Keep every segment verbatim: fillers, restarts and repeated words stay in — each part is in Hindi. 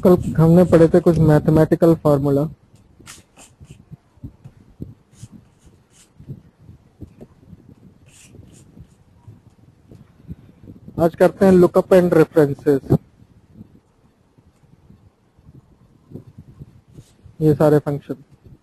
कल हमने पढ़े थे कुछ मैथमेटिकल फार्मूला। आज करते हैं लुकअप एंड रेफरेंसेस। ये सारे फंक्शन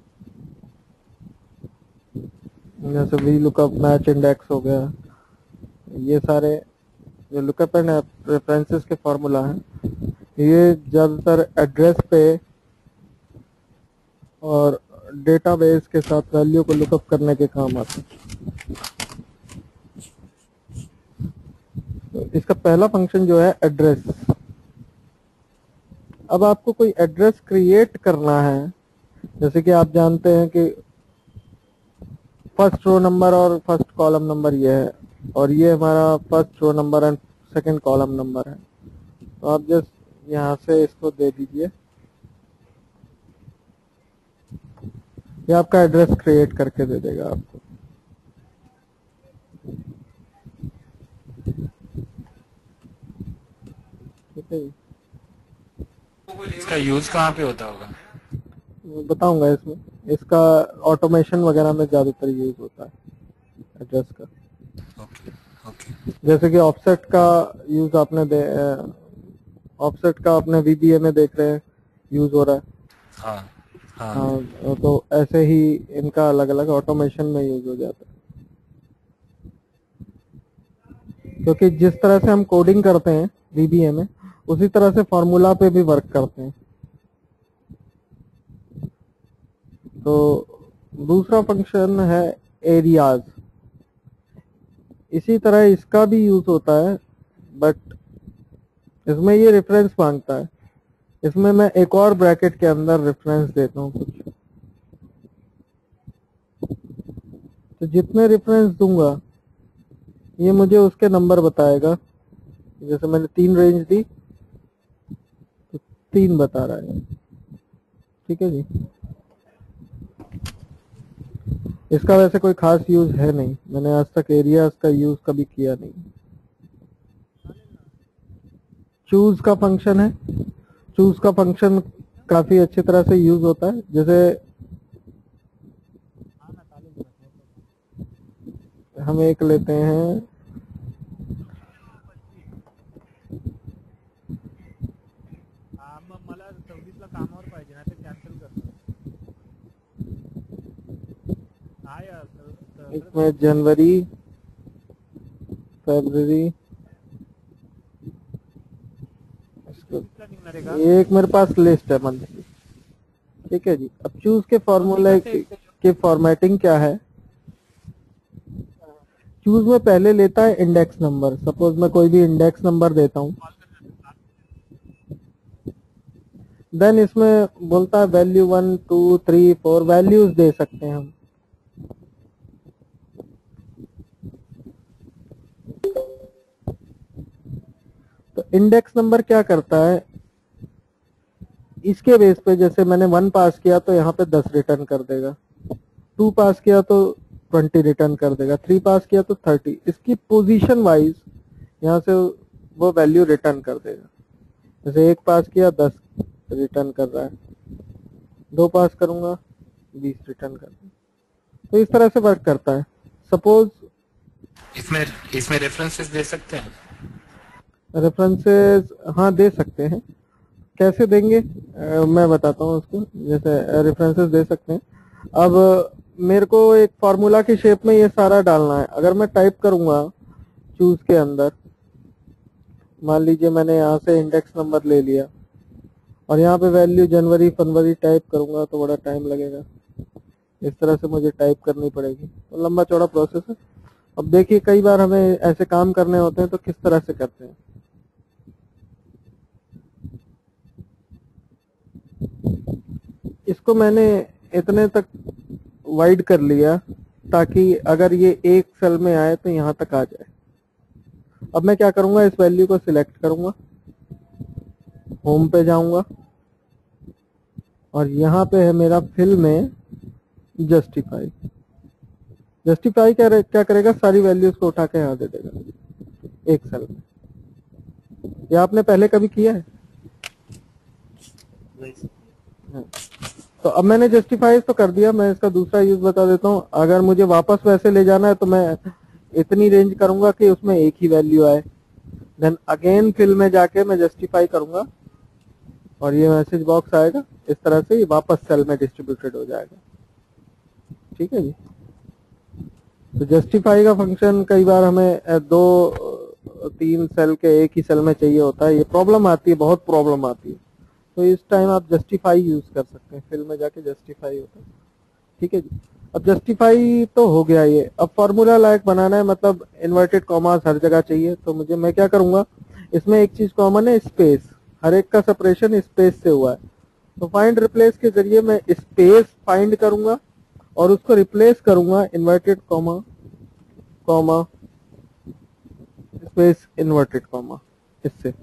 जैसे वी लुकअप, मैच इंडेक्स हो गया, ये सारे जो लुकअप एंड रेफरेंसेस के फार्मूला हैं, ये ज्यादातर एड्रेस पे और डेटाबेस के साथ वैल्यू को लुकअप करने के काम आते हैं। तो इसका पहला फंक्शन जो है एड्रेस। अब आपको कोई एड्रेस क्रिएट करना है, जैसे कि आप जानते हैं कि फर्स्ट रो नंबर और फर्स्ट कॉलम नंबर ये है, और ये हमारा first row number and second column number है। तो आप जस्ट यहाँ से इसको दे दीजिए, ये आपका एड्रेस क्रिएट करके दे देगा आपको। ठीक है, इसका यूज कहाँ पे होता होगा? बताऊंगा इसमें। इसका ऑटोमेशन वगैरह में ज्यादातर यूज होता है एड्रेस का। Okay okay. जैसे कि ऑफसेट का यूज आपने दे ऑफसेट का अपने वीबीए में देख रहे हैं यूज हो रहा है। हाँ हाँ, हाँ, तो ऐसे ही इनका अलग अलग ऑटोमेशन में यूज हो जाता है, क्योंकि जिस तरह से हम कोडिंग करते हैं वीबीए में, उसी तरह से फॉर्मूला पे भी वर्क करते हैं। तो दूसरा फंक्शन है एरियाज। इसी तरह इसका भी यूज होता है, बट इसमें ये रेफरेंस मांगता है। इसमें मैं एक और ब्रैकेट के अंदर रेफरेंस देता हूँ कुछ। तो जितने रेफरेंस दूंगा ये मुझे उसके नंबर बताएगा। जैसे मैंने तीन रेंज दी तो तीन बता रहा है। ठीक है जी, इसका वैसे कोई खास यूज है नहीं, मैंने आज तक एरियाज का यूज कभी किया नहीं। चूज का फंक्शन है। चूज का फंक्शन काफी अच्छी तरह से यूज होता है। जैसे हम एक लेते हैं, मला सव्वीस ला कामावर पाहिजे ना, ते कॅन्सल करतो। इसमें जनवरी, फरवरी, एक मेरे पास लिस्ट है मंथली। ठीक है जी। अब चूज के फॉर्मूले के फॉर्मेटिंग क्या है। चूज में पहले लेता है इंडेक्स नंबर। सपोज मैं कोई भी इंडेक्स नंबर देता हूँ, देन इसमें बोलता है value one two three four values दे सकते हैं हम। तो इंडेक्स नंबर क्या करता है, इसके बेस पे जैसे मैंने वन पास किया तो यहाँ पे दस रिटर्न कर देगा, टू पास किया तो ट्वेंटी रिटर्न कर देगा, थ्री पास किया तो थर्टी। इसकी पोजीशन वाइज यहाँ से वो वैल्यू रिटर्न कर देगा। जैसे एक पास किया दस रिटर्न कर रहा है, दो पास करूंगा बीस रिटर्न कर देगा। तो इस तरह से वर्क करता है। सपोज इसमें इसमें रेफरेंसेस दे सकते हैं? रेफरेंसेस हाँ दे सकते हैं। कैसे देंगे आ, मैं बताता हूँ उसको। जैसे रेफरेंसेस दे सकते हैं। अब मेरे को एक फार्मूला की शेप में ये सारा डालना है। अगर मैं टाइप करूंगा चूज के अंदर, मान लीजिए मैंने यहाँ से इंडेक्स नंबर ले लिया और यहाँ पे वैल्यू जनवरी फरवरी टाइप करूंगा तो बड़ा टाइम लगेगा। इस तरह से मुझे टाइप करनी पड़ेगी, तो लंबा चौड़ा प्रोसेस है। अब देखिए कई बार हमें ऐसे काम करने होते हैं तो किस तरह से करते हैं। इसको मैंने इतने तक वाइड कर लिया ताकि अगर ये एक सेल में आए तो यहाँ तक आ जाए। अब मैं क्या करूंगा, इस वैल्यू को सिलेक्ट करूंगा, होम पे जाऊंगा और यहाँ पे है मेरा फिल में जस्टिफाई। जस्टिफाई क्या क्या करेगा, सारी वैल्यूज को उठा के यहाँ दे देगा एक सेल में। ये आपने पहले कभी किया है? हाँ। तो अब मैंने जस्टिफाई तो कर दिया, मैं इसका दूसरा यूज बता देता हूँ। अगर मुझे वापस वैसे ले जाना है तो मैं इतनी रेंज करूंगा कि उसमें एक ही वैल्यू आए, देन अगेन फिल में जाके मैं जस्टिफाई करूंगा और ये मैसेज बॉक्स आएगा, इस तरह से ये वापस सेल में डिस्ट्रीब्यूटेड हो जाएगा। ठीक है जी। तो जस्टिफाई का फंक्शन कई बार हमें अ, दो अ, तीन सेल के एक ही सेल में चाहिए होता है, ये प्रॉब्लम आती है, बहुत प्रॉब्लम आती है। तो इस टाइम आप जस्टिफाई यूज कर सकते हैं, फिल में जाके जस्टिफाई होता है। ठीक है जी। अब जस्टिफाई तो हो गया ये, अब फॉर्मूला लायक बनाना है, मतलब इन्वर्टेड कॉमास हर जगह चाहिए। तो मुझे मैं क्या करूंगा, इसमें एक चीज कॉमन है, स्पेस, हर एक का सेपरेशन स्पेस से हुआ है। तो फाइंड रिप्लेस के जरिए मैं स्पेस फाइंड करूंगा और उसको रिप्लेस करूंगा inverted comma comma space inverted comma, इससे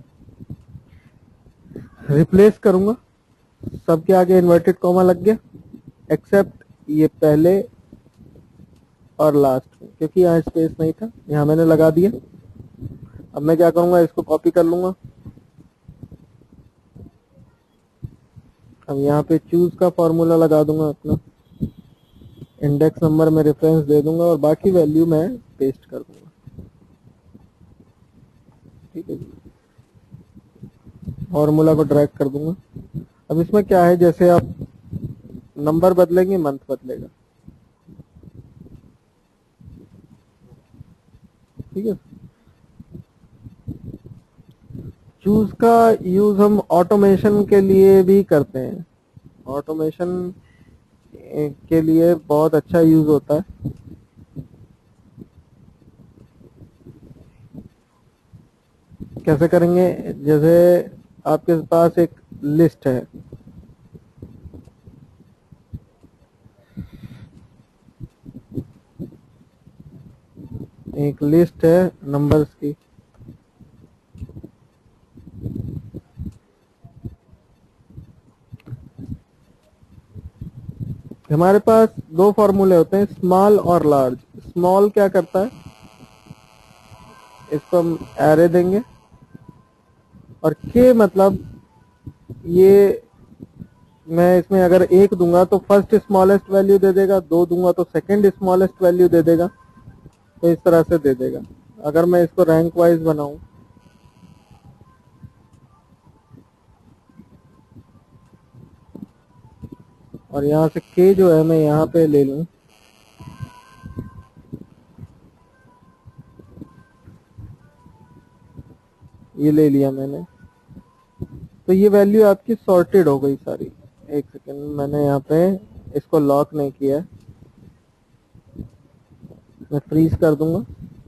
रिप्लेस करूंगा। सबके आगे इन्वर्टेड कॉमा लग गया एक्सेप्ट ये पहले और लास्ट में, क्योंकि यहाँ स्पेस नहीं था, यहाँ मैंने लगा दिया। अब मैं क्या करूंगा, इसको कॉपी कर लूंगा। अब यहाँ पे चूज का फॉर्मूला लगा दूंगा अपना, इंडेक्स नंबर में रेफरेंस दे दूंगा और बाकी वैल्यू मैं पेस्ट कर दूंगा। ठीक है जी। फॉर्मूला को ड्रैग कर दूंगा। अब इसमें क्या है, जैसे आप नंबर बदलेंगे मंथ बदलेगा। ठीक है। चूज का यूज हम ऑटोमेशन के लिए भी करते हैं, ऑटोमेशन के लिए बहुत अच्छा यूज होता है। कैसे करेंगे, जैसे आपके पास एक लिस्ट है, एक लिस्ट है नंबर्स की। हमारे पास दो फॉर्मूले होते हैं, स्मॉल और लार्ज। स्मॉल क्या करता है, इसको हम एरे देंगे और के मतलब ये, मैं इसमें अगर एक दूंगा तो फर्स्ट स्मॉलेस्ट वैल्यू दे देगा, दो दूंगा तो सेकंड स्मॉलेस्ट वैल्यू दे देगा, तो इस तरह से दे देगा। अगर मैं इसको रैंक वाइज बनाऊं, और यहाँ से के जो है मैं यहाँ पे ले लूं, ये ले लिया मैंने, तो ये वैल्यू आपकी सॉर्टेड हो गई सारी। एक सेकेंड, मैंने यहाँ पे इसको लॉक नहीं किया, मैं फ्रीज कर दूंगा,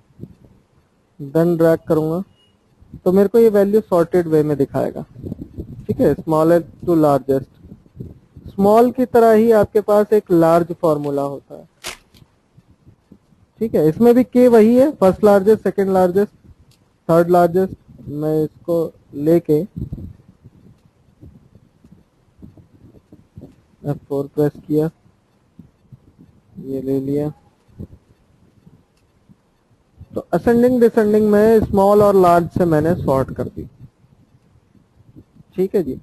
डन ड्रैग करूंगा तो मेरे को ये वैल्यू सॉर्टेड वे में दिखाएगा। ठीक है, स्मॉलेस्ट टू लार्जेस्ट। स्मॉल की तरह ही आपके पास एक लार्ज फॉर्मूला होता है। ठीक है, इसमें भी के वही है, first largest, second largest, third largest. मैं इसको लेके एफ फोर प्रेस किया, ये ले लिया, तो असेंडिंग डिसेंडिंग में स्मॉल और लार्ज से मैंने सॉर्ट कर दी। ठीक है जी।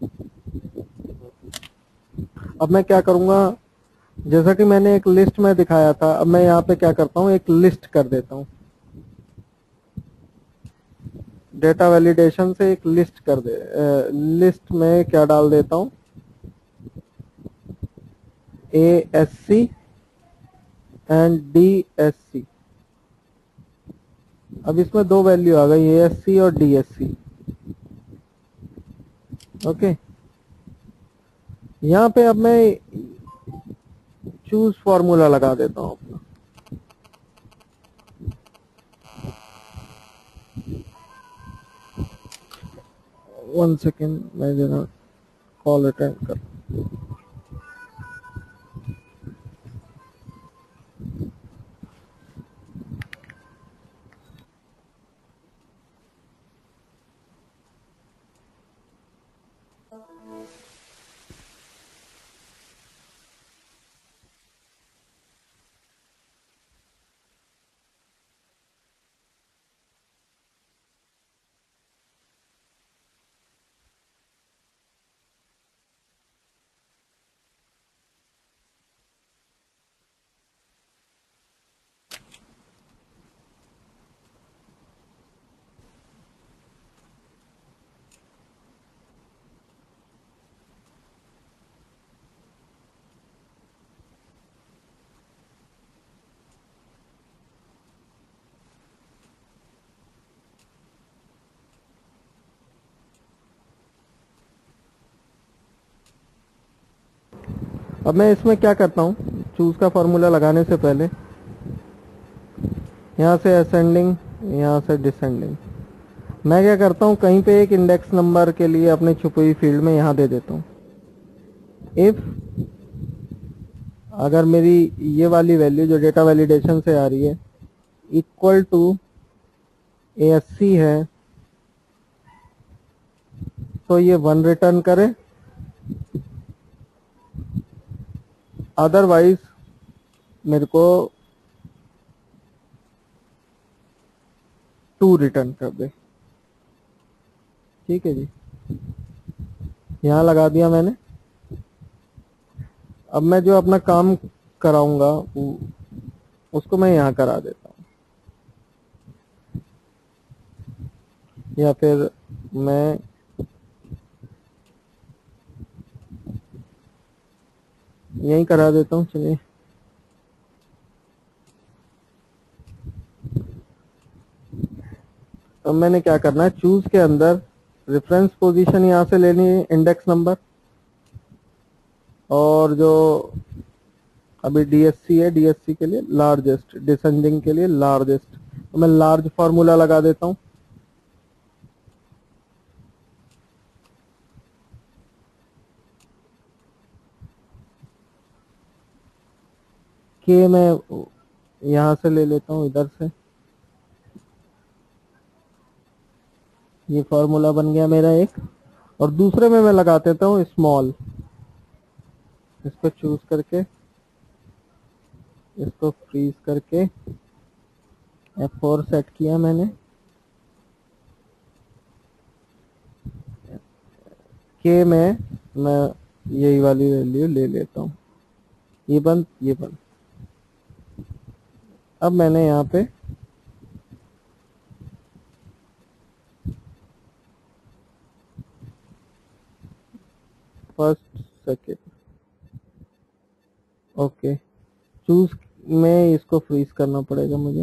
अब मैं क्या करूंगा, जैसा कि मैंने एक लिस्ट में दिखाया था, अब मैं यहाँ पे क्या करता हूँ, एक लिस्ट कर देता हूँ। डेटा वैलिडेशन से एक लिस्ट कर दे, लिस्ट में क्या डाल देता हूँ, A S C and D S C. अब इसमें दो वैल्यू आ गई, ए एस सी और डी एस सी। ओके, यहाँ पे अब मैं चूज फॉर्मूला लगा देता हूँ अपना। वन सेकेंड, मैं जरा कॉल अटेंड कर। अब मैं इसमें क्या करता हूँ, चूज का फॉर्मूला लगाने से पहले यहाँ से असेंडिंग, यहाँ से डिसेंडिंग, मैं क्या करता हूँ कहीं पे एक इंडेक्स नंबर के लिए अपने छुपी हुई फील्ड में यहाँ दे देता हूँ। इफ अगर मेरी ये वाली वैल्यू जो डेटा वैलिडेशन से आ रही है equal to A S C है तो ये वन रिटर्न करे, अदरवाइज मेरे को टू रिटर्न कर दे। ठीक है जी, यहाँ लगा दिया मैंने। अब मैं जो अपना काम कराऊंगा उसको मैं यहाँ करा देता हूँ, या फिर मैं यहीं करा देता हूँ। चलिए, अब मैंने क्या करना है, चूज के अंदर रेफरेंस पोजीशन यहाँ से लेनी है, इंडेक्स नंबर, और जो अभी डीएससी है डीएससी के लिए लार्जेस्ट, डिसेंडिंग के लिए लार्जेस्ट, तो मैं लार्ज फॉर्मूला लगा देता हूँ। के मैं यहाँ से ले लेता हूँ, इधर से ये फॉर्मूला बन गया मेरा एक, और दूसरे में मैं लगा देता हूँ स्मॉल। इसको चूज करके इसको फ्रीज करके एफ फोर सेट किया मैंने, के में मैं यही वाली वैल्यू ले लेता हूँ, ये बंद ये बंद। अब मैंने यहाँ पे फर्स्ट सेकेंड, ओके, चूज में इसको फ्रीज करना पड़ेगा मुझे।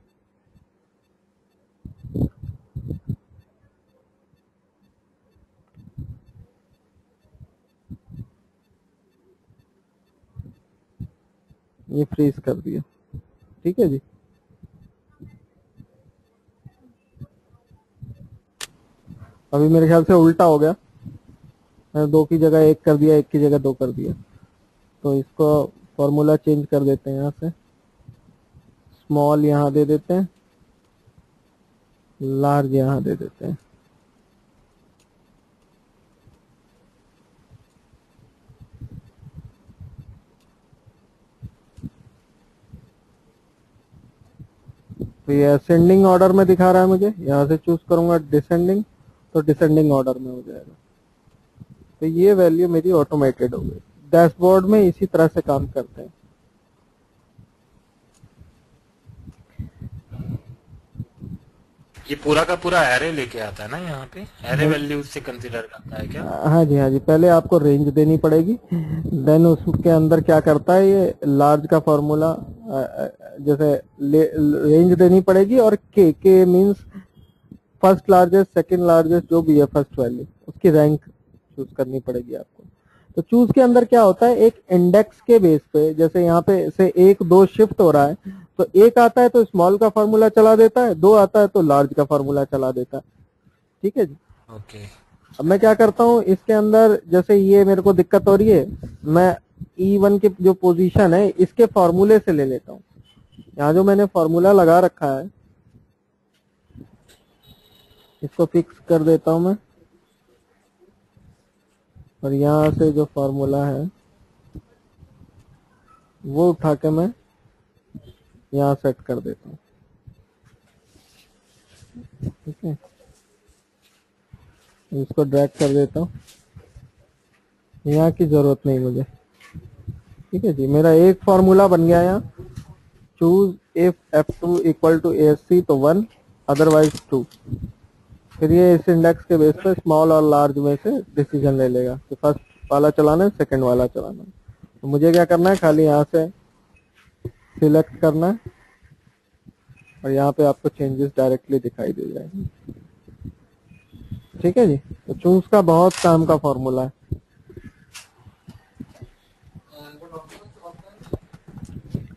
ये फ्रीज कर दिया। ठीक है जी, अभी मेरे ख्याल से उल्टा हो गया, मैंने दो की जगह एक कर दिया, एक की जगह दो कर दिया। तो इसको फॉर्मूला चेंज कर देते हैं, यहाँ से स्मॉल यहाँ दे देते हैं, लार्ज यहाँ दे देते हैं। तो ये असेंडिंग ऑर्डर में दिखा रहा है मुझे, यहाँ से चूज करूंगा डिसेंडिंग तो डिसेंडिंग ऑर्डर में हो जाएगा। तो ये वैल्यू मेरी ऑटोमेटेड हो गई। डैशबोर्ड में इसी तरह से काम करते हैं। ये पूरा का पूरा एरे लेके आता है ना, यहाँ पे एरे वैल्यू से कंसीडर करता है क्या? हाँ जी, हाँ जी, पहले आपको रेंज देनी पड़ेगी, देन उसके अंदर क्या करता है, ये लार्ज का फॉर्मूला जैसे रेंज देनी पड़ेगी, और K K means first largest, second largest, जो भी है फर्स्ट वैल्यू, उसकी रैंक चूज करनी पड़ेगी आपको। तो चूज के अंदर क्या होता है, एक इंडेक्स के बेस पे, जैसे यहाँ पे से एक दो शिफ्ट हो रहा है, तो एक आता है तो स्मॉल का फॉर्मूला चला देता है, दो आता है तो लार्ज का फॉर्मूला चला देता है। ठीक है जी, ओके। अब मैं क्या करता हूँ इसके अंदर, जैसे ये मेरे को दिक्कत हो रही है, मैं ई वन की जो पोजीशन है इसके फॉर्मूले से ले लेता हूँ। यहाँ जो मैंने फॉर्मूला लगा रखा है इसको फिक्स कर देता हूँ मैं, और यहाँ से जो फॉर्मूला है वो उठा के मैं यहाँ सेट कर देता हूँ। ठीक है, इसको ड्रैग कर देता हूँ, यहाँ की जरूरत नहीं मुझे। ठीक है जी, मेरा एक फॉर्मूला बन गया यहाँ, choose if F two equal to A S C तो वन, अदरवाइज टू। फिर ये इस इंडेक्स के बेस पे स्मॉल और लार्ज में से डिसीजन ले लेगा कि फर्स्ट वाला चलाना है, सेकंड वाला चलाना है। तो मुझे क्या करना है, खाली यहाँ से सिलेक्ट करना है, और यहाँ पे आपको चेंजेस डायरेक्टली दिखाई दे जाएंगे। ठीक है जी, तो चूज का बहुत काम का फॉर्मूला है।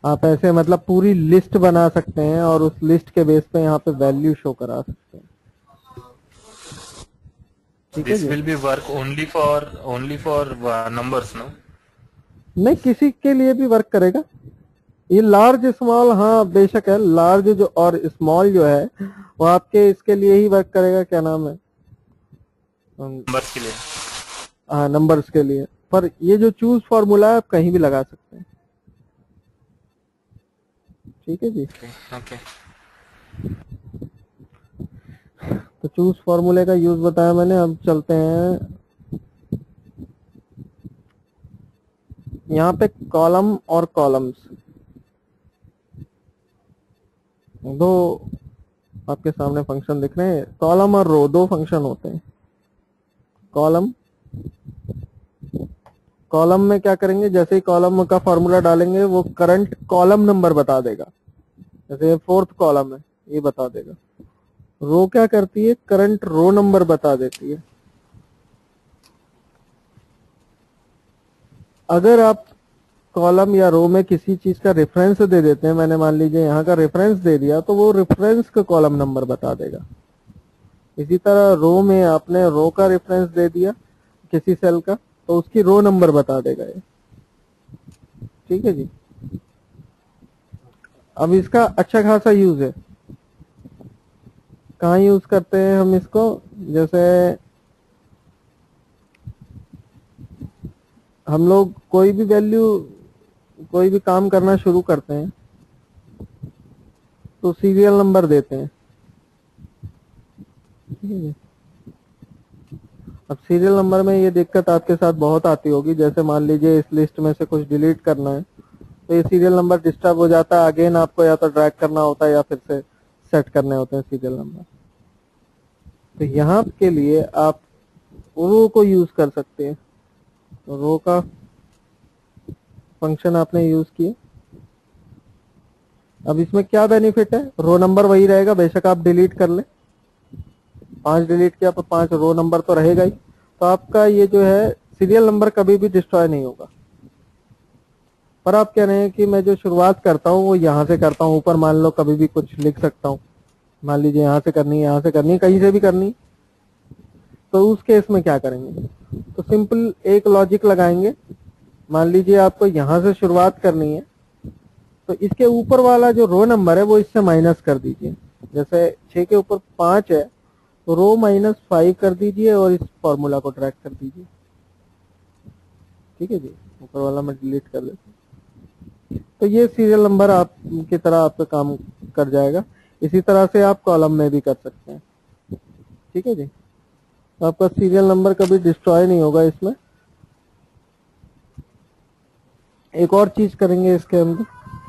आप ऐसे मतलब पूरी लिस्ट बना सकते हैं और उस लिस्ट के बेस पे यहाँ पे वैल्यू शो करा सकते हैं। ठीक है दिस जी। Will be work only for only for numbers no? नहीं, किसी के लिए भी वर्क करेगा। ये लार्ज स्मॉल, हाँ बेशक है, लार्ज जो और स्मॉल जो है वो आपके इसके लिए ही वर्क करेगा, क्या नाम है, नंबर्स के लिए। हाँ नंबर्स के लिए। पर ये जो चूज फॉर्मूला है आप कहीं भी लगा सकते हैं। ठीक है जी। Okay okay. तो चूज फॉर्मूले का यूज बताया मैंने। अब चलते हैं यहाँ पे कॉलम और कॉलम्स, दो आपके सामने फंक्शन दिख रहे हैं। कॉलम और रो दो फंक्शन होते हैं। कॉलम कॉलम में क्या करेंगे, जैसे ही कॉलम का फॉर्मूला डालेंगे वो करंट कॉलम नंबर बता देगा। जैसे फोर्थ कॉलम है ये बता देगा। रो क्या करती है, करंट रो नंबर बता देती है। अगर आप कॉलम या रो में किसी चीज का रेफरेंस दे देते हैं, मैंने मान लीजिए यहाँ का रेफरेंस दे दिया, तो वो रेफरेंस का कॉलम नंबर बता देगा। इसी तरह रो में आपने रो का रेफरेंस दे दिया किसी सेल का, तो उसकी रो नंबर बता देगा ये। ठीक है जी। अब इसका अच्छा खासा यूज है। कहाँ यूज करते हैं हम इसको, जैसे हम लोग कोई भी वैल्यू कोई भी काम करना शुरू करते हैं तो सीरियल नंबर देते हैं। ठीक है जी। अब सीरियल नंबर में ये दिक्कत आपके साथ बहुत आती होगी, जैसे मान लीजिए इस लिस्ट में से कुछ डिलीट करना है तो ये सीरियल नंबर डिस्टर्ब हो जाता है। अगेन आपको या तो ड्रैग करना होता है या फिर से सेट करने होते हैं सीरियल नंबर। तो यहाँ के लिए आप रो को यूज कर सकते हैं। तो रो का फंक्शन आपने यूज किया। अब इसमें क्या बेनिफिट है, रो नंबर वही रहेगा, बेशक आप डिलीट कर ले। पांच डिलीट किया तो पांच रो नंबर तो रहेगा ही। तो आपका ये जो है सीरियल नंबर कभी भी डिस्ट्रॉय नहीं होगा। पर आप कह रहे हैं कि मैं जो शुरुआत करता हूँ वो यहाँ से करता हूँ, ऊपर मान लो कभी भी कुछ लिख सकता हूँ। मान लीजिए यहाँ से करनी है, यहाँ से करनी है, कहीं से भी करनी है, तो उस केस में क्या करेंगे, तो सिंपल एक लॉजिक लगाएंगे। मान लीजिए आपको यहाँ से शुरुआत करनी है तो इसके ऊपर वाला जो रो नंबर है वो इससे माइनस कर दीजिए। जैसे छह के ऊपर पांच है तो रो माइनस फाइव कर दीजिए और इस फॉर्मूला को ट्रैक कर दीजिए। ठीक है जी। ऊपर वाला मैं डिलीट कर देता हूँ। तो ये सीरियल नंबर आप की तरह आपका काम कर जाएगा। इसी तरह से आप कॉलम में भी कर सकते हैं। ठीक है जी। तो आपका सीरियल नंबर कभी डिस्ट्रॉय नहीं होगा इसमें। एक और चीज करेंगे इसके अंदर,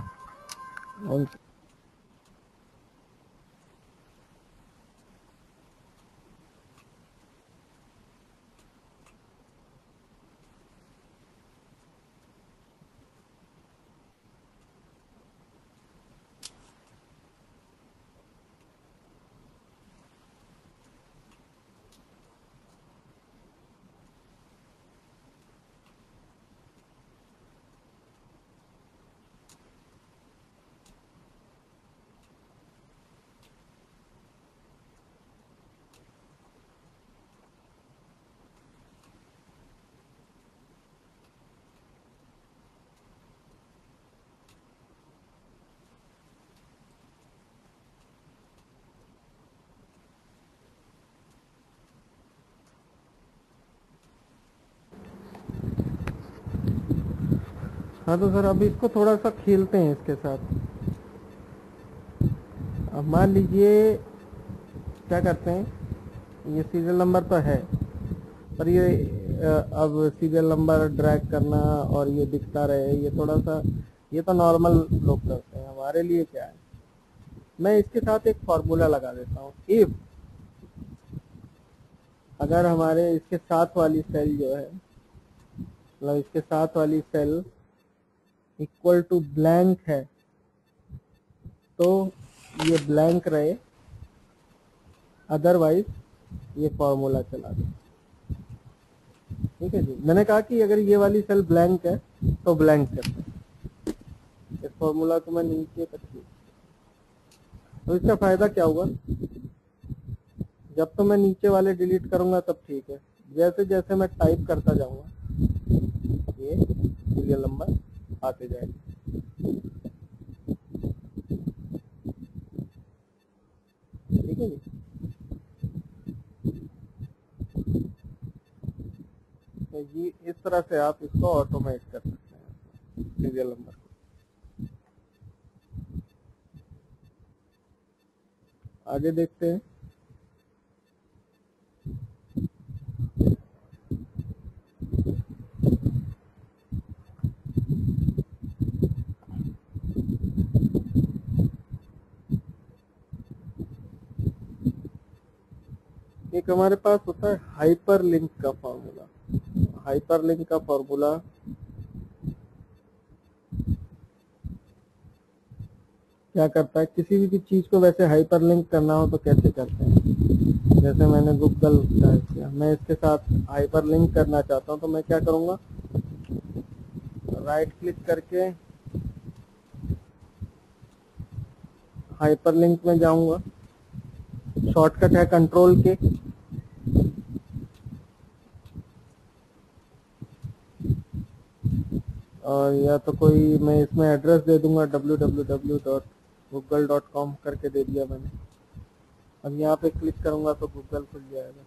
हाँ तो सर अभी इसको थोड़ा सा खेलते हैं इसके साथ। अब मान लीजिए क्या करते हैं, ये सीरियल नंबर तो है पर ये अब सीरियल नंबर ड्रैग करना और ये दिखता रहे, ये थोड़ा सा, ये तो नॉर्मल लोग करते हैं। हमारे लिए क्या है, मैं इसके साथ एक फॉर्मूला लगा देता हूँ। इफ अगर हमारे इसके साथ वाली सेल जो है, मतलब इसके साथ वाली सेल इक्वल टू ब्लैंक है तो ये ब्लैंक रहे, अदरवाइज ये फॉर्मूला चला दे। ठीक है जी। मैंने कहा कि अगर ये वाली सेल ब्लैंक है तो ब्लैंक करते हैं। इस फॉर्मूला को मैं नीचे कर दिया। तो इसका फायदा क्या हुआ, जब तो मैं नीचे वाले डिलीट करूंगा तब ठीक है, जैसे जैसे मैं टाइप करता जाऊंगा ये सीरियल नंबर आते जाएगा। ठीक है जी। तो ये इस तरह से आप इसको ऑटोमेट कर सकते हैं सीरियल नंबर को। आगे देखते हैं। एक हमारे पास होता है हाइपरलिंक का फॉर्मूला। हाइपरलिंक का फॉर्मूला क्या करता है, किसी भी चीज को वैसे हाइपरलिंक करना हो तो कैसे करते हैं। जैसे मैंने गूगल टाइप किया, मैं इसके साथ हाइपरलिंक करना चाहता हूं तो मैं क्या करूंगा, राइट क्लिक करके हाइपरलिंक में जाऊंगा। शॉर्टकट है कंट्रोल के, और या तो कोई मैं इसमें एड्रेस दे दूंगा W W W dot Google dot com करके दे दिया मैंने। अब यहाँ पे क्लिक करूंगा तो गूगल खुल जाएगा।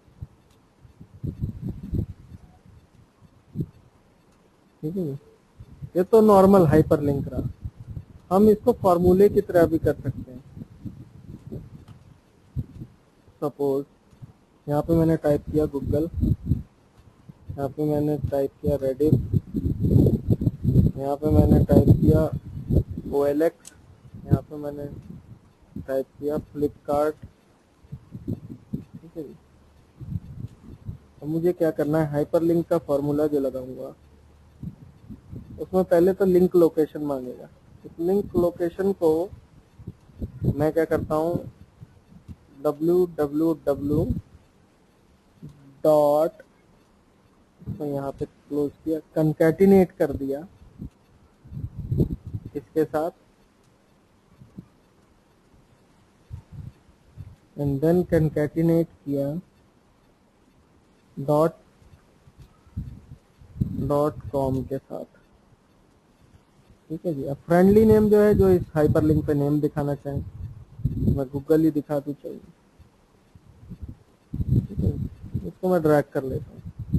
ठीक है, ये तो नॉर्मल हाइपरलिंक रहा। हम इसको फॉर्मूले की तरह भी कर सकते हैं। सपोज यहाँ पे मैंने टाइप किया गूगल, यहाँ पे मैंने टाइप किया रेडिट, यहाँ पे मैंने टाइप किया ओ एल एक्स, यहाँ पे मैंने टाइप किया फ्लिपकार्ट। ठीक है जी। तो मुझे क्या करना है, हाइपरलिंक का फॉर्मूला जो लगाऊंगा उसमें पहले तो लिंक लोकेशन मांगेगा। इस लिंक लोकेशन को मैं क्या करता हूँ, डब्ल्यू डब्ल्यू डब्ल्यू डॉट, तो यहाँ पे क्लोज किया, कंकैटिनेट कर दिया इसके साथ, एंड देन कंकैटिनेट किया डॉट डॉट कॉम के साथ। ठीक है जी। अब फ्रेंडली नेम जो है, जो इस हाइपरलिंक पे नेम दिखाना चाहें, मैं गूगल ही दिखा दूं चाहिए। ठीक है, इसको मैं ड्रैग कर लेता हूँ।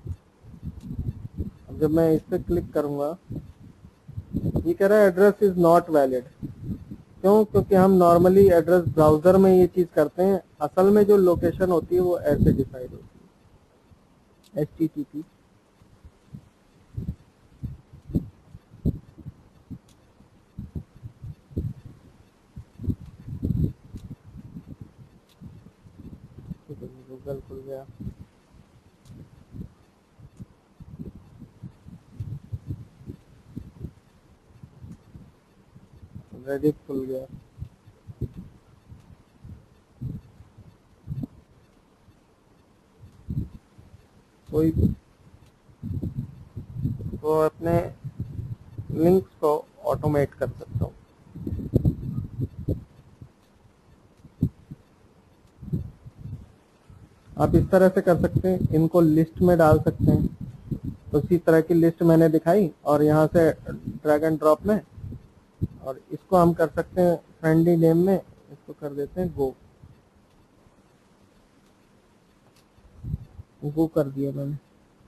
अब जब मैं इस पे क्लिक करूंगा, ये कह रहा है एड्रेस इज नॉट वैलिड। क्यों? क्योंकि हम नॉर्मली एड्रेस ब्राउजर में ये चीज करते हैं, असल में जो लोकेशन होती है वो ऐसे डिसाइड होती है, H T T P. Google खुल गया, रेडिट खुल गया। कोई तो अपने लिंक्स को ऑटोमेट कर सकता हूँ। आप इस तरह से कर सकते हैं, इनको लिस्ट में डाल सकते हैं। तो इसी तरह की लिस्ट मैंने दिखाई, और यहाँ से ड्रैग एंड ड्रॉप में, और इसको हम कर सकते हैं फ्रेंडली नेम में, इसको कर देते हैं गो। गो कर दिया मैंने।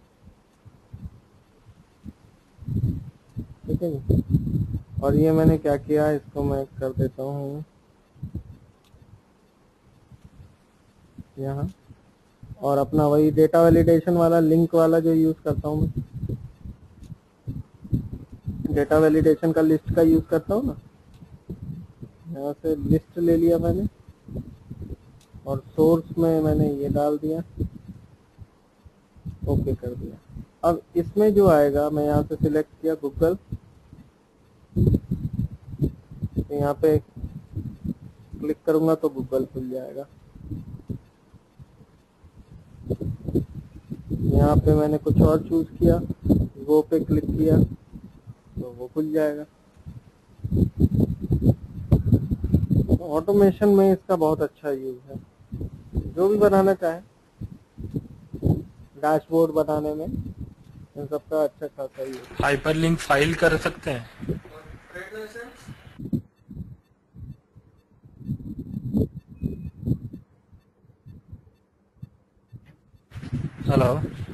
ठीक है जी। और ये मैंने क्या किया, इसको मैं कर देता हूँ यहाँ, और अपना वही डेटा वैलिडेशन वाला लिंक वाला जो यूज करता हूँ मैं, डेटा वैलिडेशन का लिस्ट का यूज करता हूँ ना, यहाँ से लिस्ट ले लिया मैंने, और सोर्स में मैंने ये डाल दिया, ओके कर दिया। अब इसमें जो आएगा, मैं यहाँ से सिलेक्ट किया गूगल, तो यहाँ पे क्लिक करूंगा तो गूगल खुल जाएगा। यहाँ पे मैंने कुछ और चूज किया, वो पे क्लिक किया तो वो खुल जाएगा। ऑटोमेशन में इसका बहुत अच्छा यूज है, जो भी बनाना चाहे डैशबोर्ड बनाने में इन सबका अच्छा खासा यूज। हाइपरलिंक फाइल कर सकते हैं। Hello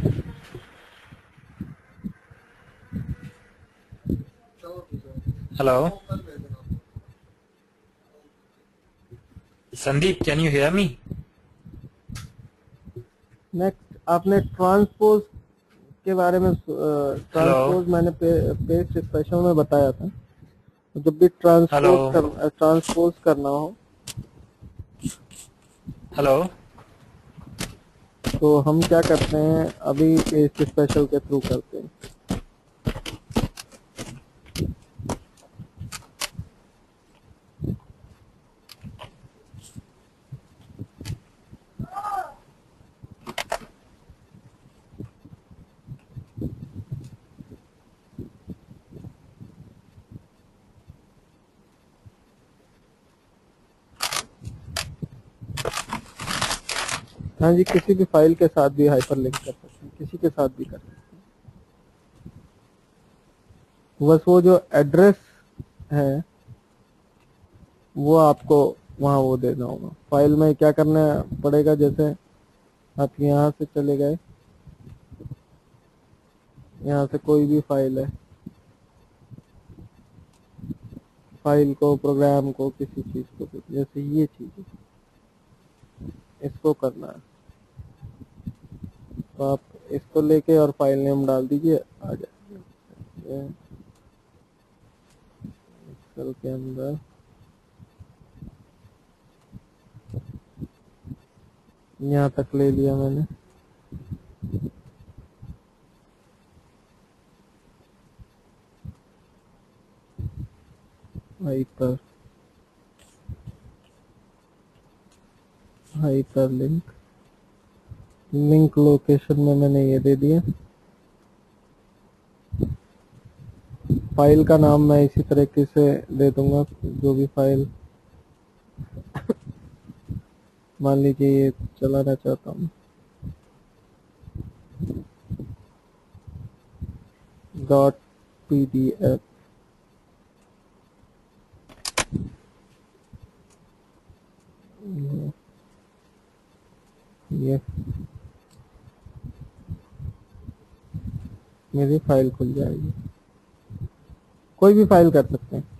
hello Sandeep, can you hear me? Next आपने ट्रांसपोज के बारे में, हेलो ट्रांसपोज मैंने पे, पेस्ट स्पेशल में बताया था। जब भी ट्रांसपोज हेलो कर ट्रांसपोज करना हो हेलो तो हम क्या करते हैं, अभी पेस्ट स्पेशल के थ्रू करते हैं। हाँ जी, किसी भी फाइल के साथ भी हाइपरलिंक कर सकते हैं, किसी के साथ भी कर सकते हैं। बस वो जो एड्रेस है वो आपको वहाँ वो देना होगा। फाइल में क्या करना पड़ेगा, जैसे आप यहाँ से चले गए, यहाँ से कोई भी फाइल है, फाइल को, प्रोग्राम को, किसी चीज को, जैसे ये चीज है, इसको करना है तो आप इसको लेके और फाइल नेम डाल दीजिए, आ जाएगा एक्सेल के अंदर। यहाँ तक ले लिया मैंने। Hyper hyper link link location में मैंने ये दे दिया। फाइल का नाम मैं इसी तरीके से दे दूंगा, जो भी फाइल मान लीजिए ये चलाना चाहता हूँ, डॉट पी डी एफ, ये मेरी फाइल खुल जाएगी। कोई भी फाइल कर सकते हैं।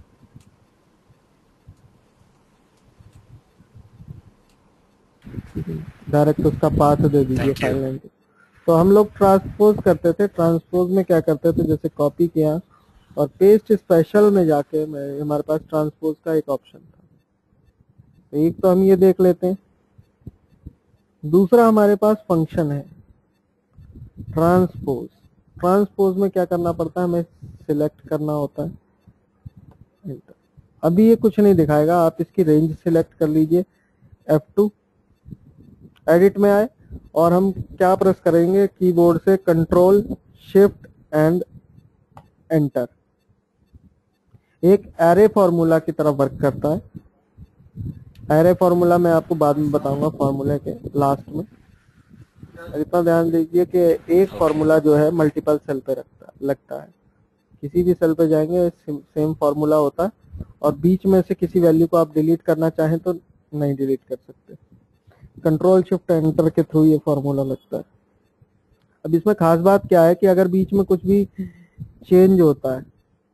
डायरेक्ट उसका पाथ दे दीजिए थैंक यू। File name. तो हम लोग ट्रांसपोज करते थे, ट्रांसपोज में क्या करते थे, जैसे कॉपी किया और पेस्ट स्पेशल में जाके मैं, हमारे पास ट्रांसपोज का एक ऑप्शन था। तो एक तो हम ये देख लेते हैं। दूसरा हमारे पास फंक्शन है ट्रांसपोज। ट्रांसपोज में क्या करना पड़ता है, हमें सिलेक्ट करना होता है। अभी ये कुछ नहीं दिखाएगा, आप इसकी रेंज सिलेक्ट कर लीजिए, एफ टू, एडिट में आए और हम क्या प्रेस करेंगे कीबोर्ड से, कंट्रोल शिफ्ट एंड एंटर। एक एरे फॉर्मूला की तरह वर्क करता है। एरे फॉर्मूला मैं आपको बाद में बताऊंगा, फॉर्मूले के लास्ट में। इतना ध्यान दीजिए कि एक ओके फॉर्मूला जो है मल्टीपल सेल पे रखता लगता है। किसी भी सेल पे जाएंगे सेम फॉर्मूला होता है और बीच में से किसी वैल्यू को आप डिलीट करना चाहें तो नहीं डिलीट कर सकते। कंट्रोल शिफ्ट एंटर के थ्रू ये फॉर्मूला लगता है। अब इसमें खास बात क्या है कि अगर बीच में कुछ भी चेंज होता है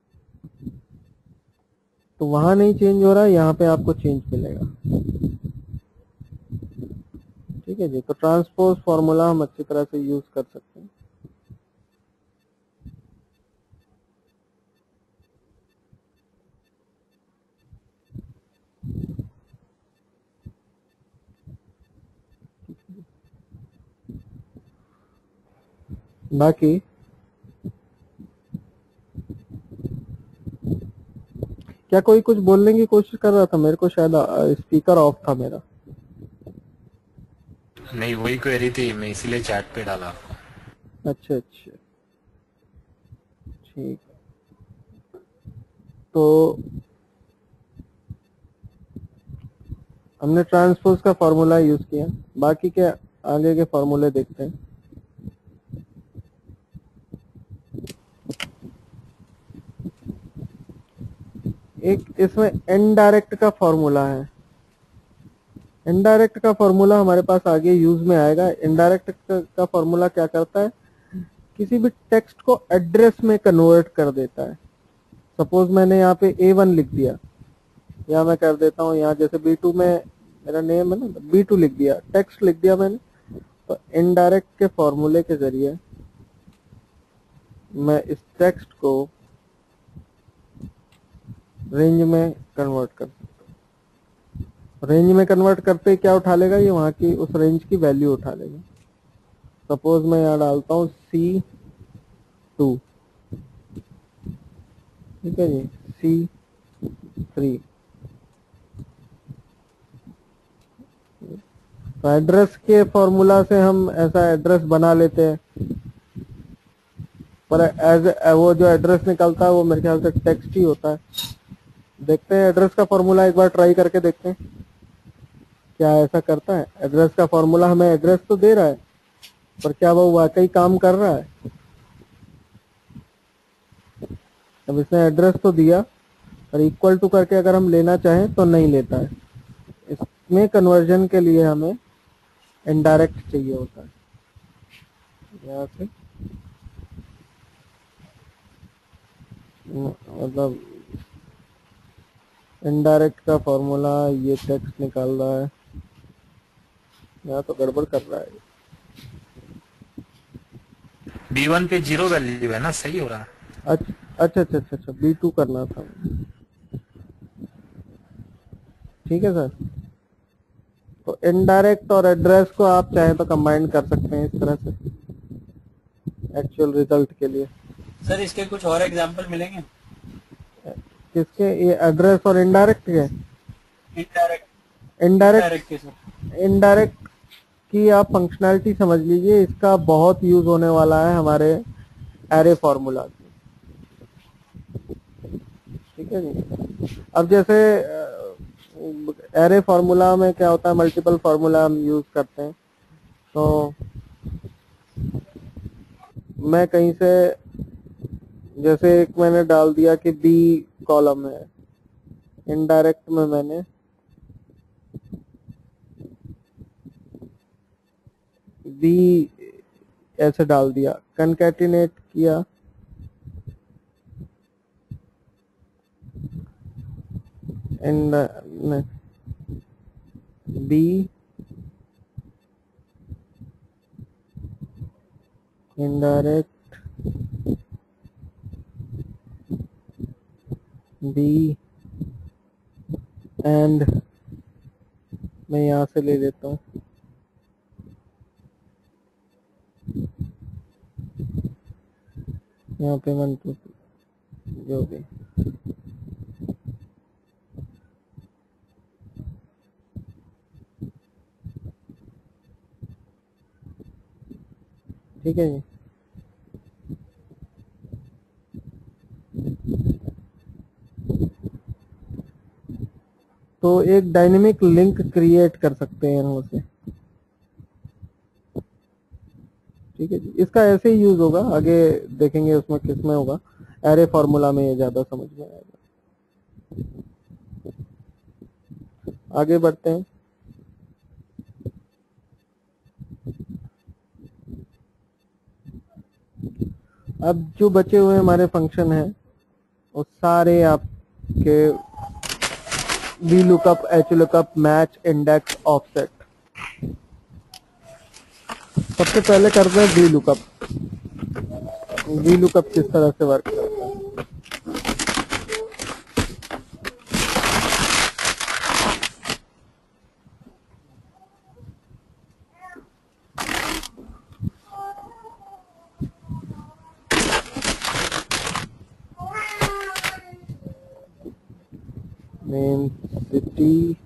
तो वहां नहीं चेंज हो रहा है, यहाँ पे आपको चेंज मिलेगा। ठीक है जी, तो ट्रांसपोज फॉर्मूला हम अच्छी तरह से यूज कर सकते हैं। बाकी क्या कोई कुछ बोलने की कोशिश कर रहा था? मेरे को शायद स्पीकर ऑफ था मेरा। नहीं, वही क्वेरी थी, मैं इसीलिए चैट पे डाला आपको। अच्छा अच्छा, ठीक। तो हमने ट्रांसपोज का फॉर्मूला यूज किया, बाकी के आगे के फॉर्मूले देखते हैं। एक इसमें इनडायरेक्ट का फॉर्मूला है। इनडायरेक्ट का फॉर्मूला हमारे पास आगे यूज में आएगा। इनडायरेक्ट का फॉर्मूला क्या करता है, किसी भी टेक्स्ट को एड्रेस में कन्वर्ट कर देता है। सपोज मैंने यहाँ पे ए वन लिख दिया, या मैं कर देता हूँ यहाँ जैसे बी टू में मेरा नेम है ना, बी टू लिख दिया, टेक्स्ट लिख दिया मैंने। तो इनडायरेक्ट के फॉर्मूले के जरिए मैं इस टेक्स्ट को रेंज में कन्वर्ट कर सकता हूँ। रेंज में कन्वर्ट करते ही क्या उठा लेगा, ये वहां की उस रेंज की वैल्यू उठा लेगा। सपोज मैं यहाँ डालता हूँ सी टू, ठीक है जी, सी थ्री। तो एड्रेस के फॉर्मूला से हम ऐसा एड्रेस बना लेते हैं, पर एज वो जो एड्रेस निकलता है वो मेरे ख्याल से टेक्स्ट ही होता है। देखते हैं एड्रेस का फॉर्मूला एक बार ट्राई करके देखते हैं क्या ऐसा करता है। एड्रेस का फॉर्मूला हमें एड्रेस तो दे रहा है, पर क्या वो वाकई काम कर रहा है। अब इसने एड्रेस तो दिया, पर इक्वल टू करके अगर हम लेना चाहें तो नहीं लेता है। इसमें कन्वर्जन के लिए हमें इनडायरेक्ट चाहिए होता है। यहाँ से मतलब इनडायरेक्ट का फॉर्मूला ये टेक्स्ट निकाल रहा है, यहाँ तो गड़बड़ कर रहा है। बी वन पे जीरो वैल्यू है ना, सही हो रहा है। अच्छा अच्छा अच्छा अच्छा अच्छा बी टू करना था, ठीक है सर। तो इनडायरेक्ट और एड्रेस को आप चाहे तो कंबाइन कर सकते हैं इस तरह से एक्चुअल रिजल्ट के लिए। सर इसके कुछ और एग्जांपल मिलेंगे? किसके, ये एड्रेस और इनडायरेक्ट के? इनडायरेक्ट इनडायरेक्ट के सर। इनडायरेक्ट की आप फंक्शनैलिटी समझ लीजिए, इसका बहुत यूज होने वाला है हमारे एरे फॉर्मूला, ठीक है जी। अब जैसे एरे फॉर्मूला में क्या होता है, मल्टीपल फॉर्मूला हम यूज करते हैं। तो मैं कहीं से जैसे एक मैंने डाल दिया कि बी कॉलम है, इनडायरेक्ट में मैंने बी ऐसे डाल दिया, कनकैटिनेट किया, and B indirect B and मैं यहाँ से ले लेता हूँ यहाँ पे वन टू जो भी, ठीक है जी। तो एक डायनेमिक लिंक क्रिएट कर सकते हैं यहाँ से, ठीक है जी। इसका ऐसे ही यूज होगा, आगे देखेंगे उसमें किस में होगा। एरे फॉर्मूला में ये ज्यादा समझ में आएगा। आगे बढ़ते हैं। अब जो बचे हुए हमारे फंक्शन हैं वो सारे आपके V lookup, H lookup, match, index, offset. सबसे पहले करते हैं वी लुकअप। वी लुकअप किस तरह से वर्क करता है। नेम, सिटी,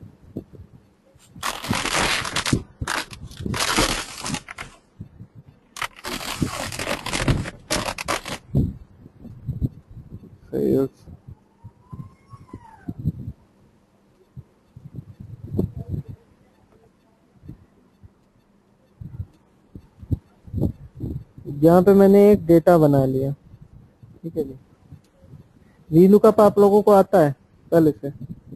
सेल्स, यहाँ पे मैंने एक डेटा बना लिया, ठीक है जी। वी लुकअप आप लोगों को आता है पहले से?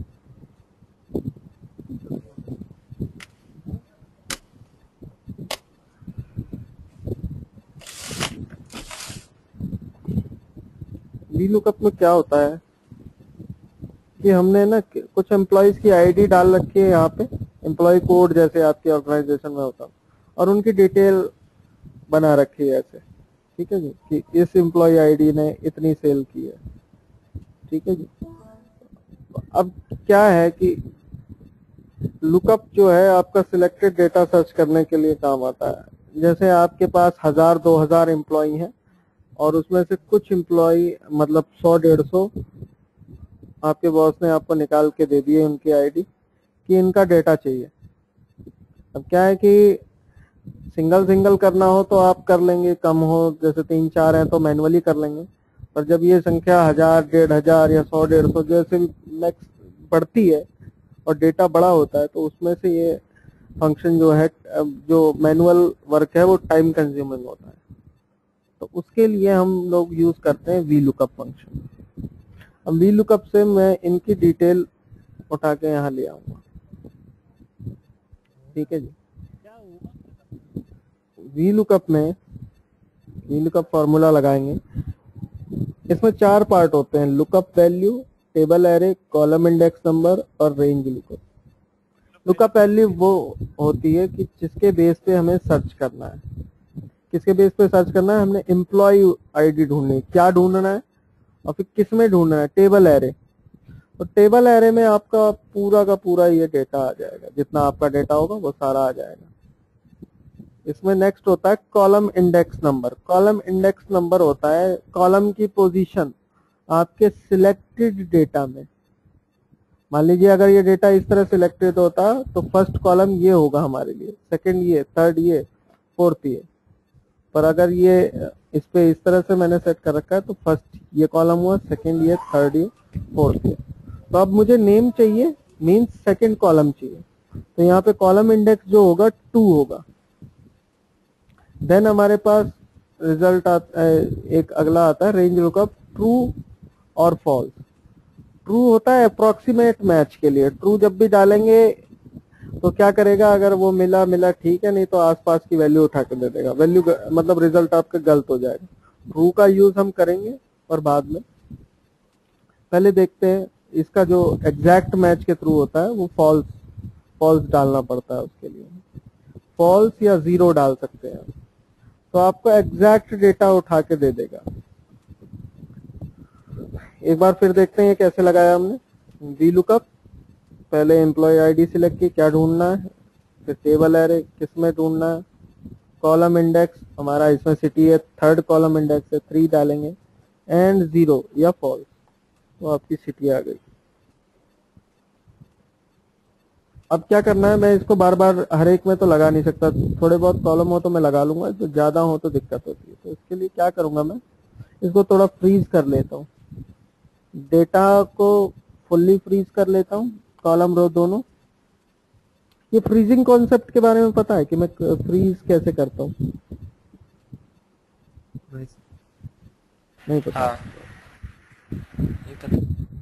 वी लुकअप में क्या होता है कि हमने ना कुछ एम्प्लॉयज की आईडी डाल रखी है यहाँ पे, एम्प्लॉय कोड जैसे आपके ऑर्गेनाइजेशन में होता है, और उनकी डिटेल बना रखी है ऐसे, ठीक है जी, कि इस एम्प्लॉय आईडी ने इतनी सेल की है, ठीक है जी। अब क्या है कि लुकअप जो है आपका सिलेक्टेड डेटा सर्च करने के लिए काम आता है। जैसे आपके पास हजार दो हजार एम्प्लॉय हैं और उसमें से कुछ एम्प्लॉय मतलब सौ डेढ़ सौ आपके बॉस ने आपको निकाल के दे दिए उनकी आईडी कि इनका डेटा चाहिए। अब क्या है कि सिंगल सिंगल करना हो तो आप कर लेंगे, कम हो जैसे तीन चार हैं तो मैनुअली कर लेंगे, पर जब ये संख्या हजार डेढ़ हजार या सौ डेढ़ सौ जैसे नेक्स्ट बढ़ती है और डेटा बड़ा होता है तो उसमें से ये फंक्शन जो है, जो मैनुअल वर्क है वो टाइम कंज्यूमिंग होता है, तो उसके लिए हम लोग यूज करते हैं वी लुकअप फंक्शन। अब वी लुकअप से मैं इनकी डिटेल उठा के यहाँ ले आऊंगा, ठीक है जी। वी लुकअप में वी लुकअप फॉर्मूला लगाएंगे, इसमें चार पार्ट होते हैं, lookup value, table array, column index number और रेंज लुकअप। लुकअप वैल्यू वो होती है कि जिसके बेस पे हमें सर्च करना है। किसके बेस पे सर्च करना है? हमने एम्प्लॉय आईडी ढूंढनी है, क्या ढूंढना है और फिर किस में ढूंढना है? Table array. तो टेबल एरे में आपका पूरा का पूरा ये डेटा आ जाएगा, जितना आपका डेटा होगा वो सारा आ जाएगा। इसमें नेक्स्ट होता है column index number. Column index number होता है कॉलम की पोजीशन आपके सिलेक्टेड डेटा में। मान लीजिए अगर ये डेटा इस तरह सिलेक्टेड होता तो फर्स्ट कॉलम ये होगा हमारे लिए, सेकंड ये, थर्ड ये, फोर्थ ये, पर अगर ये इस पे इस तरह से मैंने सेट कर रखा है तो फर्स्ट ये कॉलम हुआ, सेकंड ये, थर्ड ये, फोर्थ ये। तो अब मुझे नेम चाहिए, मींस सेकंड कॉलम चाहिए, तो यहाँ पे कॉलम इंडेक्स जो होगा टू होगा। देन हमारे पास रिजल्ट आता है, एक अगला आता है रेंज लुकअप, ट्रू और फॉल्स। ट्रू होता है अप्रोक्सीमेट मैच के लिए, ट्रू जब भी डालेंगे तो क्या करेगा, अगर वो मिला मिला ठीक है, नहीं तो आसपास की वैल्यू उठा के दे देगा, वैल्यू मतलब रिजल्ट आपका गलत हो जाएगा। ट्रू का यूज हम करेंगे और बाद में, पहले देखते हैं इसका जो एग्जैक्ट मैच के थ्रू होता है वो फॉल्स फॉल्स डालना पड़ता है। उसके लिए फॉल्स या जीरो डाल सकते हैं, तो आपको एग्जैक्ट डेटा उठा के दे देगा। एक बार फिर देखते हैं ये कैसे लगाया हमने। वी लुकअप, पहले एम्प्लॉय आईडी सिलेक्ट की, क्या ढूंढना है, फिर टेबल एरे किस में ढूंढना है, कॉलम इंडेक्स हमारा इसमें सिटी है, थर्ड कॉलम इंडेक्स है, थ्री डालेंगे, एंड जीरो या फॉल्स, तो आपकी सिटी आ गई। अब क्या करना है, मैं इसको बार बार हर एक में तो लगा नहीं सकता, थोड़े बहुत कॉलम हो तो मैं लगा लूंगा, तो ज्यादा हो तो दिक्कत होती है। तो इसके लिए क्या करूंगा, मैं इसको थोड़ा फ्रीज कर लेता हूँ, डेटा को फुल्ली फ्रीज कर लेता हूँ, कॉलम रो दोनों। ये फ्रीजिंग कॉन्सेप्ट के बारे में पता है कि मैं फ्रीज कैसे करता हूँ? नहीं पता। हाँ, ये पता।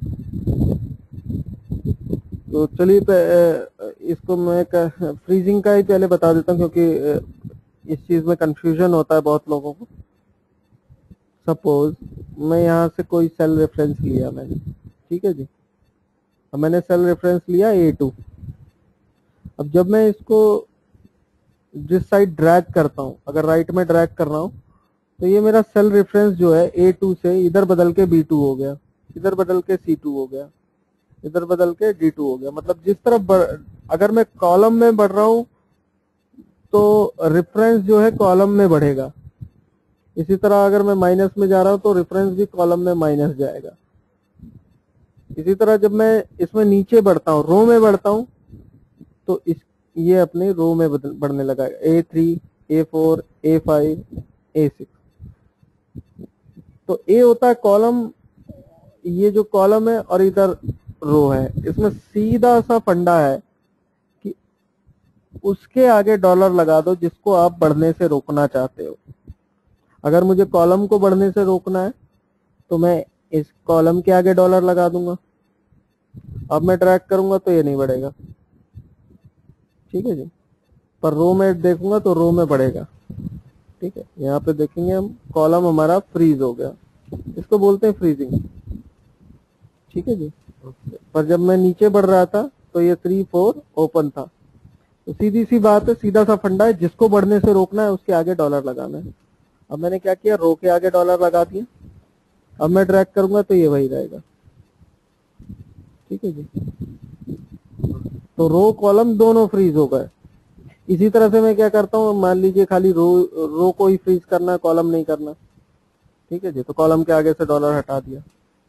तो चलिए इसको मैं फ्रीजिंग का ही पहले बता देता हूँ, क्योंकि इस चीज में कंफ्यूजन होता है बहुत लोगों को। सपोज मैं यहाँ से कोई सेल रेफरेंस लिया मैंने, ठीक है जी, अब मैंने सेल रेफरेंस लिया ए टू। अब जब मैं इसको जिस साइड ड्रैग करता हूँ, अगर राइट में ड्रैग कर रहा हूँ, तो ये मेरा सेल रेफरेंस जो है ए टू से इधर बदल के बी टू हो गया, इधर बदल के सी टू हो गया, इधर बदल के डी टू हो गया। मतलब जिस तरफ अगर मैं कॉलम में बढ़ रहा हूँ तो रेफरेंस जो है कॉलम में बढ़ेगा, इसी तरह अगर मैं माइनस में जा रहा हूँ तो रेफरेंस भी कॉलम में माइनस जाएगा। इसी तरह जब मैं इसमें नीचे बढ़ता हूँ, रो में बढ़ता हूँ, तो इस ये अपने रो में बढ़ने लगा, A three, A four, A five, A six. तो ए होता है कॉलम, ये जो कॉलम है और इधर रो है। इसमें सीधा सा फंडा है कि उसके आगे डॉलर लगा दो जिसको आप बढ़ने से रोकना चाहते हो। अगर मुझे कॉलम को बढ़ने से रोकना है तो मैं इस कॉलम के आगे डॉलर लगा दूंगा। अब मैं ड्रैग करूंगा तो ये नहीं बढ़ेगा, ठीक है जी। पर रो में देखूंगा तो रो में बढ़ेगा, ठीक है। यहाँ पे देखेंगे हम कॉलम हमारा फ्रीज हो गया, इसको बोलते हैं फ्रीजिंग, ठीक है जी। पर जब मैं नीचे बढ़ रहा था तो ये थ्री फोर ओपन था। तो सीधी सी बात है, सीधा सा फंडा है, जिसको बढ़ने से रोकना है उसके आगे डॉलर लगाना है। अब मैंने क्या किया, रो के आगे डॉलर लगा दिया। अब मैं ड्रैग करूंगा तो ये वही रहेगा, ठीक है जी। तो रो कॉलम दोनों फ्रीज हो गए। इसी तरह से मैं क्या करता हूँ, मान लीजिए खाली रो रो को ही फ्रीज करना है, कॉलम नहीं करना, ठीक है जी। तो कॉलम के आगे से डॉलर हटा दिया।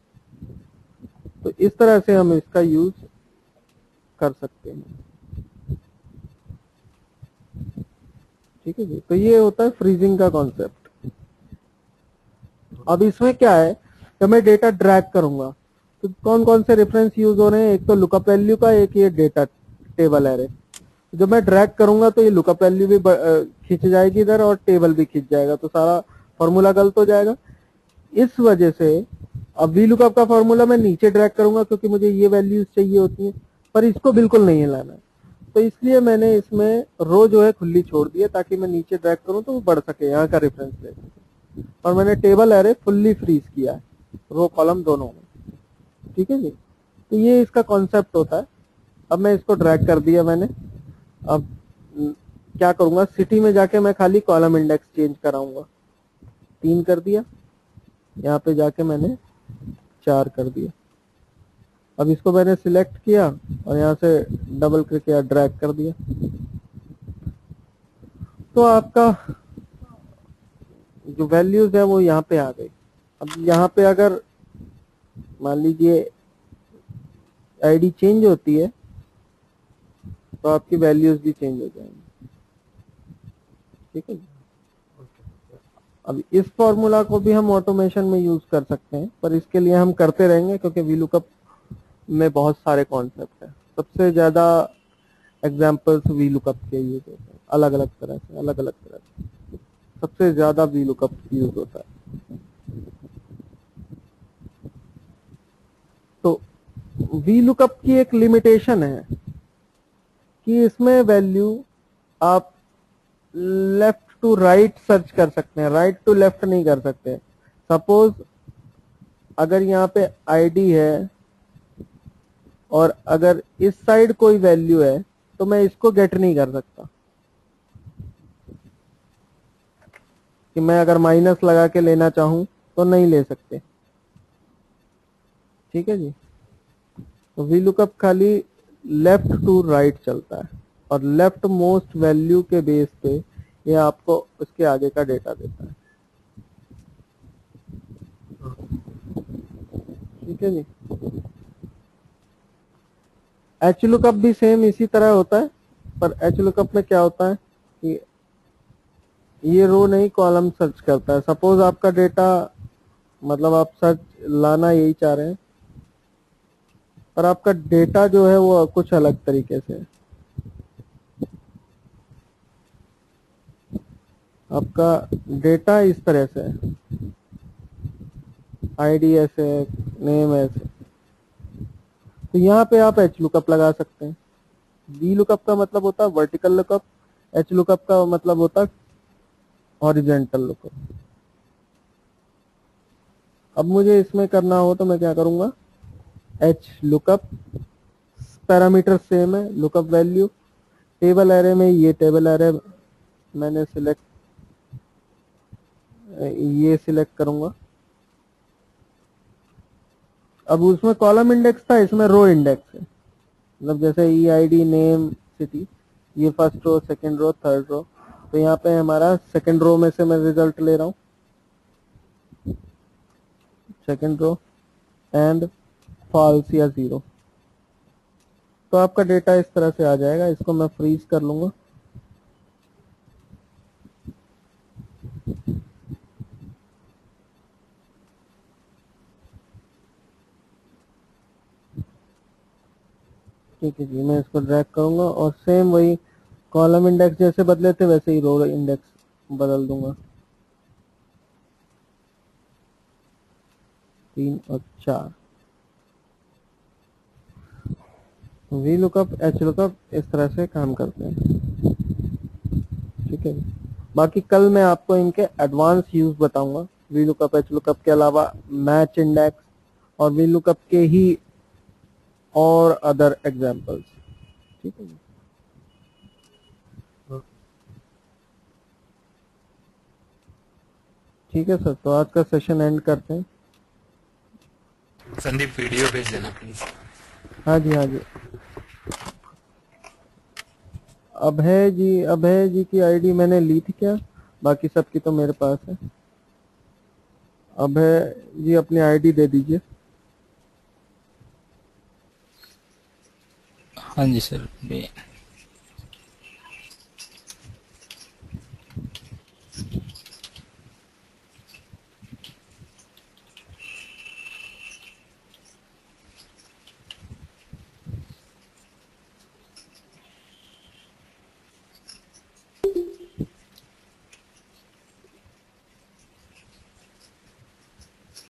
तो इस तरह से हम इसका यूज कर सकते हैं, ठीक है जी। तो ये होता है फ्रीजिंग का कॉन्सेप्ट। अब इसमें क्या है, जब मैं डेटा ड्रैग करूंगा तो कौन कौन से रेफरेंस यूज हो रहे हैं, एक तो लुकअप वैल्यू का, एक ये डेटा टेबल एरे। जब मैं ड्रैग करूंगा तो ये लुकअप वैल्यू भी खींच जाएगी इधर और टेबल भी खींच जाएगा, तो सारा फॉर्मूला गलत हो जाएगा। इस वजह से अब वी लुकअप का फॉर्मूला मैं नीचे ड्रैग करूंगा क्योंकि मुझे ये वैल्यूज चाहिए होती हैं, पर इसको बिल्कुल नहीं हिलाना है। तो इसलिए मैंने इसमें रो जो है खुली छोड़ दी है ताकि मैं नीचे ड्रैग करूं तो वो बढ़ सके, यहाँ का रेफरेंस ले सके। और मैंने टेबल एरे फुल्ली फ्रीज किया है, रो कॉलम दोनों में, ठीक है जी। तो ये इसका कॉन्सेप्ट होता है। अब मैं इसको ड्रैग कर दिया मैंने। अब क्या करूंगा, सिटी में जाके मैं खाली कॉलम इंडेक्स चेंज कराऊंगा। तीन कर दिया, यहाँ पे जाके मैंने चार कर दिया। अब इसको मैंने सिलेक्ट किया और यहाँ से डबल क्लिक किया, ड्रैग कर दिया। तो आपका जो वैल्यूज है वो यहाँ पे आ गई। अब यहाँ पे अगर मान लीजिए आईडी चेंज होती है तो आपकी वैल्यूज भी चेंज हो जाएंगी, ठीक है। अब इस फॉर्मूला को भी हम ऑटोमेशन में यूज कर सकते हैं, पर इसके लिए हम करते रहेंगे क्योंकि वीलुकअप में बहुत सारे कॉन्सेप्ट हैं। सबसे ज्यादा एग्जांपल्स वीलुकअप के यूज होते हैं, अलग अलग तरह से अलग अलग तरह से सबसे ज्यादा वीलुकअप यूज होता है। तो वीलुकअप की एक लिमिटेशन है कि इसमें वैल्यू आप लेफ्ट टू राइट सर्च कर सकते हैं, राइट टू लेफ्ट नहीं कर सकते। सपोज अगर यहाँ पे आईडी है और अगर इस साइड कोई वैल्यू है तो मैं इसको गेट नहीं कर सकता, कि मैं अगर माइनस लगा के लेना चाहूं तो नहीं ले सकते, ठीक है जी। तो वीलुकअप खाली लेफ्ट टू राइट चलता है और लेफ्ट मोस्ट वैल्यू के बेस पे ये आपको उसके आगे का डेटा देता है, ठीक है जी। एच लुकअप भी सेम इसी तरह होता है, पर एच लुकअप में क्या होता है कि ये रो नहीं कॉलम सर्च करता है। सपोज आपका डेटा, मतलब आप सर्च लाना यही चाह रहे हैं पर आपका डेटा जो है वो कुछ अलग तरीके से है। आपका डेटा इस तरह से है, आईडी ऐसे है, नेम ऐसे, तो यहाँ पे आप एच लुकअप लगा सकते हैं। वी लुकअप का मतलब होता है वर्टिकल लुकअप, एच लुकअप का मतलब होता है हॉरिजॉन्टल लुकअप। अब मुझे इसमें करना हो तो मैं क्या करूंगा, एच लुकअप, पैरामीटर सेम है, लुकअप वैल्यू, टेबल एरे में ये टेबल एरे मैंने सिलेक्ट ये सिलेक्ट करूंगा। अब उसमें कॉलम इंडेक्स था, इसमें रो इंडेक्स है। मतलब जैसे E I D name city, ये first row, second row, third row. तो यहाँ पे हमारा सेकंड रो में से मैं रिजल्ट ले रहा हूँ, सेकंड रो एंड फॉल्स या जीरो। तो आपका डेटा इस तरह से आ जाएगा। इसको मैं फ्रीज कर लूंगा। ठीक है जी, मैं इसको ड्रैग करूंगा और सेम वही कॉलम इंडेक्स जैसे बदले थे वैसे ही रो इंडेक्स बदल दूंगा। तीन और चार। वी लुकअप एच लुकअप इस तरह से काम करते हैं। ठीक है, बाकी कल मैं आपको इनके एडवांस यूज बताऊंगा, वी लुकअप एच लुकअप के अलावा मैच इंडेक्स और वी लुकअप के ही और अदर एग्जांपल्स। ठीक है, ठीक है सर, तो आज का सेशन एंड करते हैं। संदीप वीडियो भेज देना प्लीज। हाँ जी, हाँ जी। अभय जी, अभय जी की आईडी मैंने ली थी क्या? बाकी सबकी तो मेरे पास है। अभय जी अपनी आईडी दे दीजिए। हाँ जी सर।